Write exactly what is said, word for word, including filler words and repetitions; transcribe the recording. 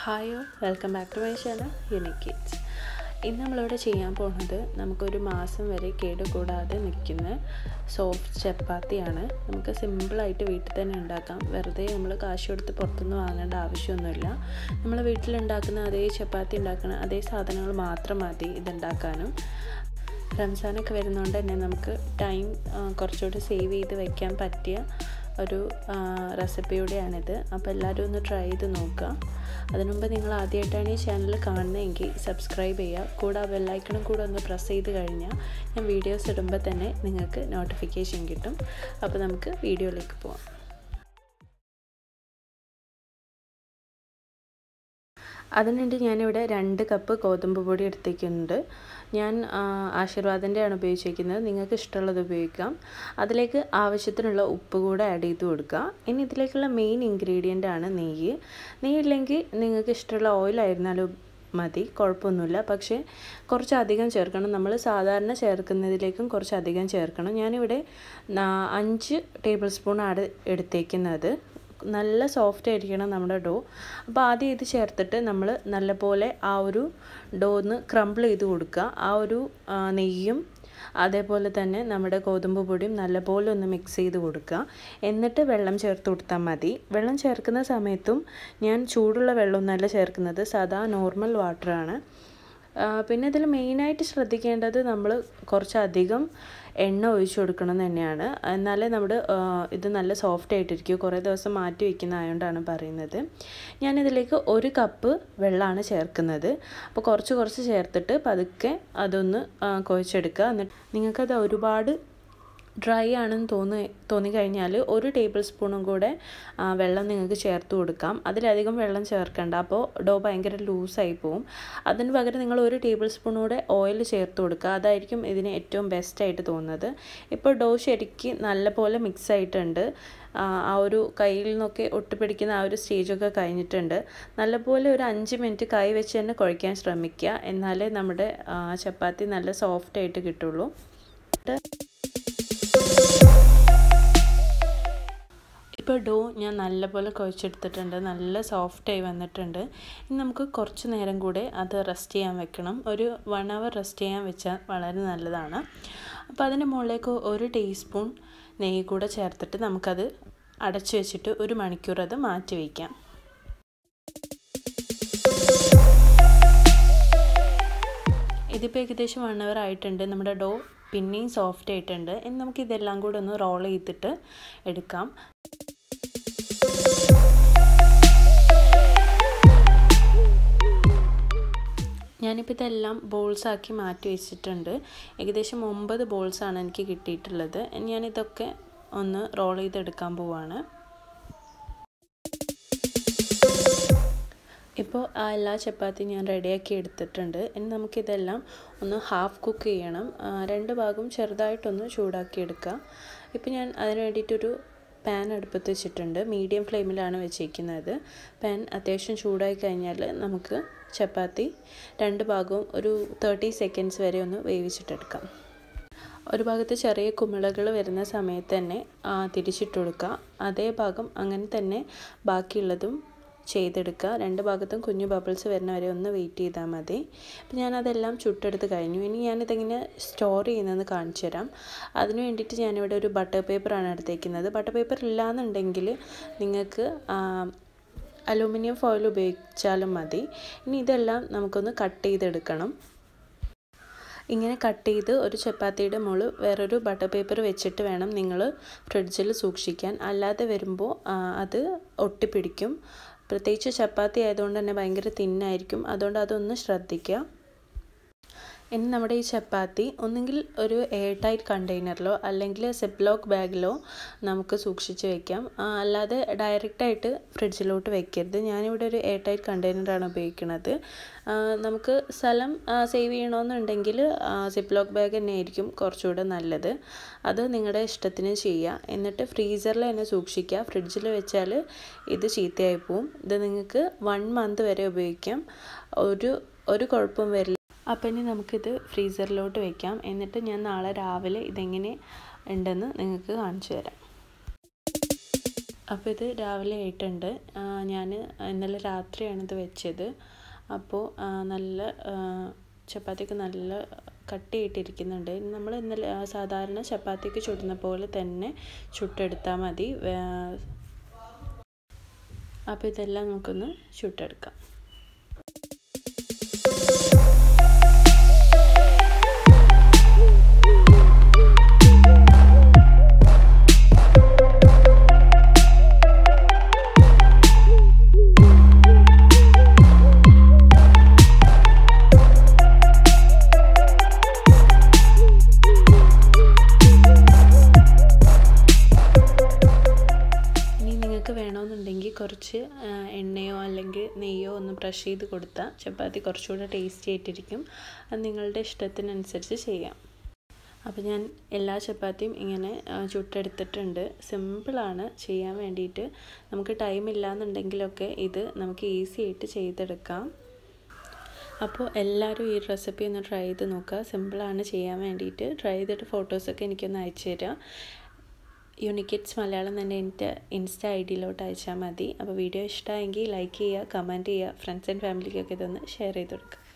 Hi all, welcome back to my channel unique kids. ഇന്ന് നമ്മളിവിടെ ചെയ്യാൻ പോകുന്നത് നമുക്കൊരു മാസം വരെ കേടുകൂടാതെ നിൽക്കുന്ന സോഫ്റ്റ് ചപ്പാത്തിയാണ്. നമുക്ക് സിമ്പിളായിട്ട് വീട്ടിൽ തന്നെ ഉണ്ടാക്കാം. വെറുതെ നമ്മൾ കാശ് കൊടുത്ത് പുറത്തുനിന്ന് വാങ്ങേണ്ട ആവശ്യമൊന്നുമില്ല. നമ്മൾ വീട്ടിലുണ്ടാക്കുന്ന അതേ ചപ്പാത്തി ഉണ്ടാക്കുന്ന അതേ സാധനങ്ങൾ മാത്രം മതി ഇതുണ്ടാക്കാനും. റംസാനൊക്കെ വരുന്നതുകൊണ്ട് തന്നെ നമുക്ക് ടൈം കുറച്ചുകൂടി സേവ് ചെയ്ത് വയ്ക്കാൻ പറ്റിയ ഒരു റെസിപ്പിയുടെയാണിത്. അപ്പോൾ എല്ലാവരും ഒന്ന് ട്രൈ ചെയ്ത് നോക്കുക. അതിനുമുമ്പ് നിങ്ങൾ ആദ്യമായിട്ടാണ് ഈ ചാനൽ കാണുന്നതെങ്കിൽ സബ്സ്ക്രൈബ് ചെയ്യുക. കൂടെ ആ ബെല്ലൈക്കണും കൂടെ ഒന്ന് പ്രസ് ചെയ്ത് കഴിഞ്ഞാൽ ഞാൻ വീഡിയോസ് ഇടുമ്പോൾ തന്നെ നിങ്ങൾക്ക് നോട്ടിഫിക്കേഷൻ കിട്ടും. അപ്പോൾ നമുക്ക് വീഡിയോയിലേക്ക് പോകാം. അതിനുവേണ്ടി ഞാനിവിടെ രണ്ട് കപ്പ് ഗോതമ്പ് പൊടി എടുത്തേക്കുന്നുണ്ട്. ഞാൻ ആശീർവാദിൻ്റെയാണ് ഉപയോഗിച്ചിരിക്കുന്നത്. നിങ്ങൾക്ക് ഇഷ്ടമുള്ളത് ഉപയോഗിക്കാം. അതിലേക്ക് ആവശ്യത്തിനുള്ള ഉപ്പ് കൂടെ ആഡ് ചെയ്ത് കൊടുക്കുക. ഇനി ഇതിലേക്കുള്ള മെയിൻ ഇൻഗ്രീഡിയൻ്റ് ആണ് നെയ്യ്. നെയ്യില്ലെങ്കിൽ നിങ്ങൾക്ക് ഇഷ്ടമുള്ള ഓയിലായിരുന്നാലും മതി, കുഴപ്പമൊന്നുമില്ല. പക്ഷേ കുറച്ചധികം ചേർക്കണം. നമ്മൾ സാധാരണ ചേർക്കുന്നതിലേക്കും കുറച്ചധികം ചേർക്കണം. ഞാനിവിടെ അഞ്ച് ടേബിൾ സ്പൂൺ ആണ് എടുത്തേക്കുന്നത്. നല്ല സോഫ്റ്റ് ആയിരിക്കണം നമ്മുടെ ഡോ. അപ്പോൾ ആദ്യം ഇത് ചേർത്തിട്ട് നമ്മൾ നല്ലപോലെ ആ ഒരു ഡോ ഒന്ന് ക്രംബിൾ ചെയ്ത് കൊടുക്കുക. ആ ഒരു നെയ്യും അതേപോലെ തന്നെ നമ്മുടെ ഗോതമ്പ് പൊടിയും നല്ലപോലെ ഒന്ന് മിക്സ് ചെയ്ത് കൊടുക്കുക. എന്നിട്ട് വെള്ളം ചേർത്ത് കൊടുത്താൽ മതി. വെള്ളം ചേർക്കുന്ന സമയത്തും ഞാൻ ചൂടുള്ള വെള്ളമൊന്നുമല്ല ചേർക്കുന്നത്, സാധാ നോർമൽ വാട്ടറാണ്. പിന്നെ ഇതിൽ മെയിനായിട്ട് ശ്രദ്ധിക്കേണ്ടത് നമ്മൾ കുറച്ചധികം എണ്ണ ഒഴിച്ചു കൊടുക്കണം എന്ന് തന്നെയാണ്. എന്നാലേ നമ്മുടെ ഇത് നല്ല സോഫ്റ്റ് ആയിട്ടിരിക്കും. കുറേ ദിവസം മാറ്റി വയ്ക്കുന്നതായതുകൊണ്ടാണ് പറയുന്നത്. ഞാനിതിലേക്ക് ഒരു കപ്പ് വെള്ളമാണ് ചേർക്കുന്നത്. അപ്പോൾ കുറച്ച് കുറച്ച് ചേർത്തിട്ട് പതുക്കെ അതൊന്ന് കുഴച്ചെടുക്കുക. എന്നിട്ട് നിങ്ങൾക്കത് ഒരുപാട് ഡ്രൈ ആണെന്ന് തോന്നി തോന്നിക്കഴിഞ്ഞാൽ ഒരു ടേബിൾ സ്പൂണും കൂടെ വെള്ളം നിങ്ങൾക്ക് ചേർത്ത് കൊടുക്കാം. അതിലധികം വെള്ളം ചേർക്കണ്ട, അപ്പോൾ ഡോ ഭയങ്കര ലൂസായി പോവും. അതിന് പകരം നിങ്ങൾ ഒരു ടേബിൾ സ്പൂൺ കൂടെ ഓയിൽ ചേർത്ത് കൊടുക്കുക. അതായിരിക്കും ഇതിന് ഏറ്റവും ബെസ്റ്റായിട്ട് തോന്നുന്നത്. ഇപ്പോൾ ഡോ ശരിക്ക് നല്ലപോലെ മിക്സ് ആയിട്ടുണ്ട്. ആ ഒരു കയ്യിൽ നിന്നൊക്കെ ഒട്ടിപ്പിടിക്കുന്ന ആ ഒരു സ്റ്റേജൊക്കെ കഴിഞ്ഞിട്ടുണ്ട്. നല്ലപോലെ ഒരു അഞ്ച് മിനിറ്റ് കൈ വെച്ച് തന്നെ കുഴയ്ക്കാൻ ശ്രമിക്കുക. എന്നാലേ നമ്മുടെ ചപ്പാത്തി നല്ല സോഫ്റ്റായിട്ട് കിട്ടുള്ളൂ. ഇപ്പോൾ ഡോ ഞാൻ നല്ലപോലെ കുഴച്ചെടുത്തിട്ടുണ്ട്. നല്ല സോഫ്റ്റായി വന്നിട്ടുണ്ട്. ഇനി നമുക്ക് കുറച്ച് നേരം കൂടെ അത് റെസ്റ്റ് ചെയ്യാൻ വെക്കണം. ഒരു വൺ അവർ റെസ്റ്റ് ചെയ്യാൻ വെച്ചാൽ വളരെ നല്ലതാണ്. അപ്പോൾ അതിൻ്റെ മുകളിലേക്ക് ഒരു ടീസ്പൂൺ നെയ്യ് കൂടെ ചേർത്തിട്ട് നമുക്കത് അടച്ചു വെച്ചിട്ട് ഒരു മണിക്കൂർ അത് മാറ്റി വയ്ക്കാം. ഇതിപ്പോൾ ഏകദേശം വൺ അവർ ആയിട്ടുണ്ട്. നമ്മുടെ ഡോ പിന്നെയും സോഫ്റ്റ് ആയിട്ടുണ്ട്. ഇനി നമുക്ക് ഇതെല്ലാം കൂടെ ഒന്ന് റോൾ ചെയ്തിട്ട് എടുക്കാം. ഞാനിപ്പോൾ ഇതെല്ലാം ബോൾസാക്കി മാറ്റി വെച്ചിട്ടുണ്ട്. ഏകദേശം ഒമ്പത് ബോൾസാണ് എനിക്ക് കിട്ടിയിട്ടുള്ളത്. ഞാനിതൊക്കെ ഒന്ന് റോൾ ചെയ്തെടുക്കാൻ പോവാണ്. ഇപ്പോൾ ആ എല്ലാ ചപ്പാത്തിയും ഞാൻ റെഡിയാക്കി എടുത്തിട്ടുണ്ട്. ഇനി നമുക്കിതെല്ലാം ഒന്ന് ഹാഫ് കുക്ക് ചെയ്യണം. രണ്ട് ഭാഗവും ചെറുതായിട്ടൊന്ന് ചൂടാക്കി എടുക്കുക. ഇപ്പോൾ ഞാൻ അതിന് വേണ്ടിയിട്ടൊരു പാൻ അടുപ്പത്ത് വെച്ചിട്ടുണ്ട്. മീഡിയം ഫ്ലെയിമിലാണ് വെച്ചിരിക്കുന്നത്. പാൻ അത്യാവശ്യം ചൂടായി കഴിഞ്ഞാൽ നമുക്ക് ചപ്പാത്തി രണ്ട് ഭാഗവും ഒരു തേർട്ടി സെക്കൻഡ്സ് വരെ ഒന്ന് വേവിച്ചിട്ടെടുക്കാം. ഒരു ഭാഗത്ത് ചെറിയ കുമിളകൾ വരുന്ന സമയത്ത് തന്നെ തിരിച്ചിട്ട് കൊടുക്കുക. അതേ ഭാഗം അങ്ങനെ തന്നെ ബാക്കിയുള്ളതും ചെയ്തെടുക്കുക. രണ്ട് ഭാഗത്തും കുഞ്ഞു ബബിൾസ് വരുന്ന വരെ ഒന്ന് വെയിറ്റ് ചെയ്താൽ മതി. അപ്പോൾ ഞാനതെല്ലാം ചുട്ടെടുത്ത് കഴിഞ്ഞു. ഇനി ഞാനിതെങ്ങനെ സ്റ്റോർ ചെയ്യുന്നതെന്ന് കാണിച്ചു തരാം. അതിന് വേണ്ടിയിട്ട് ഞാനിവിടെ ഒരു ബട്ടർ പേപ്പറാണ് എടുത്തേക്കുന്നത്. ബട്ടർ പേപ്പർ ഇല്ലയെന്നുണ്ടെങ്കിൽ നിങ്ങൾക്ക് അലൂമിനിയം ഫോയിൽ ഉപയോഗിച്ചാലും മതി. ഇനി ഇതെല്ലാം നമുക്കൊന്ന് കട്ട് ചെയ്തെടുക്കണം. ഇങ്ങനെ കട്ട് ചെയ്ത് ഒരു ചപ്പാത്തിയുടെ മുകളിൽ വേറൊരു ബട്ടർ പേപ്പർ വെച്ചിട്ട് വേണം നിങ്ങൾ ഫ്രിഡ്ജിൽ സൂക്ഷിക്കാൻ. അല്ലാതെ വരുമ്പോൾ അത് ഒട്ടിപ്പിടിക്കും. പ്രത്യേകിച്ച് ചപ്പാത്തി ആയതുകൊണ്ട് തന്നെ ഭയങ്കര തിന്നായിരിക്കും. അതുകൊണ്ട് അതൊന്ന് ശ്രദ്ധിക്കുക. ഇനി നമ്മുടെ ഈ ചപ്പാത്തി ഒന്നുകിൽ ഒരു എയർ ടൈറ്റ് കണ്ടെയ്നറിലോ അല്ലെങ്കിൽ സിപ്പ് ലോക്ക് ബാഗിലോ നമുക്ക് സൂക്ഷിച്ച് വയ്ക്കാം. അല്ലാതെ ഡയറക്റ്റായിട്ട് ഫ്രിഡ്ജിലോട്ട് വെക്കരുത്. ഞാനിവിടെ ഒരു എയർ ടൈറ്റ് കണ്ടെയ്നറാണ് ഉപയോഗിക്കുന്നത്. നമുക്ക് സ്ഥലം സേവ് ചെയ്യണമെന്നുണ്ടെങ്കിൽ സിപ്പ് ലോക്ക് ബാഗ് തന്നെ ആയിരിക്കും കുറച്ചുകൂടെ നല്ലത്. അത് നിങ്ങളുടെ ഇഷ്ടത്തിന് ചെയ്യുക. എന്നിട്ട് ഫ്രീസറിൽ തന്നെ സൂക്ഷിക്കുക. ഫ്രിഡ്ജിൽ വെച്ചാൽ ഇത് ചീത്തയായി പോവും. ഇത് നിങ്ങൾക്ക് വൺ മന്ത് വരെ ഉപയോഗിക്കാം. ഒരു ഒരു കുഴപ്പവും വരില്ല. അപ്പം ഇനി നമുക്കിത് ഫ്രീസറിലോട്ട് വയ്ക്കാം. എന്നിട്ട് ഞാൻ നാളെ രാവിലെ ഇതെങ്ങനെ ഉണ്ടെന്ന് നിങ്ങൾക്ക് കാണിച്ചു തരാം. അപ്പോൾ ഇത് രാവിലെ ആയിട്ടുണ്ട്. ഞാൻ ഇന്നലെ രാത്രിയാണ് ഇത് വെച്ചത്. അപ്പോൾ നല്ല ചപ്പാത്തിയൊക്കെ നല്ല കട്ടിയായിട്ടിരിക്കുന്നുണ്ട്. നമ്മൾ ഇന്നലെ സാധാരണ ചപ്പാത്തിക്ക് ചുടുന്ന പോലെ തന്നെ ചുട്ടെടുത്താൽ മതി. അപ്പോൾ ഇതെല്ലാം നമുക്കൊന്ന് ചുട്ടെടുക്കാം. വേണമെന്നുണ്ടെങ്കിൽ കുറച്ച് എണ്ണയോ അല്ലെങ്കിൽ നെയ്യോ ഒന്ന് ബ്രഷ് ചെയ്ത് കൊടുത്താൽ ചപ്പാത്തി കുറച്ചുകൂടെ ടേസ്റ്റി ആയിട്ടിരിക്കും. അത് നിങ്ങളുടെ ഇഷ്ടത്തിനനുസരിച്ച് ചെയ്യാം. അപ്പോൾ ഞാൻ എല്ലാ ചപ്പാത്തിയും ഇങ്ങനെ ചുട്ടെടുത്തിട്ടുണ്ട്. സിമ്പിളാണ് ചെയ്യാൻ വേണ്ടിയിട്ട്. നമുക്ക് ടൈം ഇല്ലയെന്നുണ്ടെങ്കിലൊക്കെ ഇത് നമുക്ക് ഈസി ആയിട്ട് ചെയ്തെടുക്കാം. അപ്പോൾ എല്ലാവരും ഈ റെസിപ്പി ഒന്ന് ട്രൈ ചെയ്ത് നോക്കുക. സിമ്പിളാണ് ചെയ്യാൻ വേണ്ടിയിട്ട്. ട്രൈ ചെയ്തിട്ട് ഫോട്ടോസൊക്കെ എനിക്കൊന്ന് അയച്ചു തരാം. യൂണിക്കിഡ്സ് മലയാളം തന്നെ എൻ്റെ ഇൻസ്റ്റ ഐ ഡിയിലോട്ട് അയച്ചാൽ മതി. അപ്പോൾ വീഡിയോ ഇഷ്ടമായെങ്കിൽ ലൈക്ക് ചെയ്യുക, കമൻറ്റ് ചെയ്യുക, ഫ്രണ്ട്സ് ആൻഡ് ഫാമിലിക്കൊക്കെ ഇതൊന്ന് ഷെയർ ചെയ്ത് കൊടുക്കുക.